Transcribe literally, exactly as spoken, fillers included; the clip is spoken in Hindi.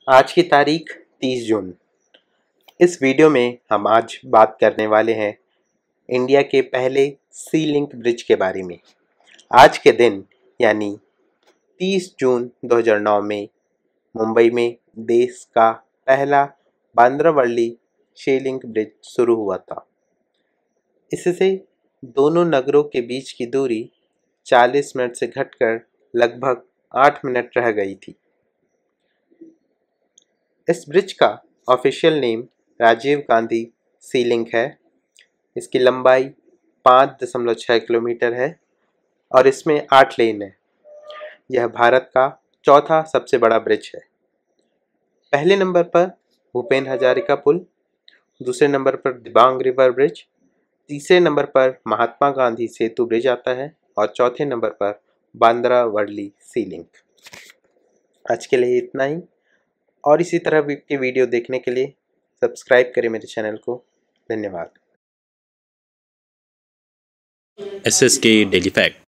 आज की तारीख तीस जून। इस वीडियो में हम आज बात करने वाले हैं इंडिया के पहले सी लिंक ब्रिज के बारे में। आज के दिन यानी तीस जून दो हज़ार नौ में मुंबई में देश का पहला बांद्रा-वर्ली सी लिंक ब्रिज शुरू हुआ था। इससे दोनों नगरों के बीच की दूरी चालीस मिनट से घटकर लगभग आठ मिनट रह गई थी। इस ब्रिज का official name Rajiv Gandhi sea link है। इसकी लंबाई पाँच दशमलव छः किलोमीटर है और इसमें आठ लेन है। यह भारत का चौथा सबसे बड़ा ब्रिज है। पहले नंबर पर भूपेन हजारिका पुल, दूसरे नंबर पर दिबांग रिवर ब्रिज, तीसरे नंबर पर महात्मा गांधी सेतु ब्रिज आता है और चौथे नंबर पर बांद्रा-वर्ली सी लिंक। आज के लिए इतना ही, और इसी तरह के वीडियो देखने के लिए सब्सक्राइब करें मेरे चैनल को। धन्यवाद। S S K daily fact.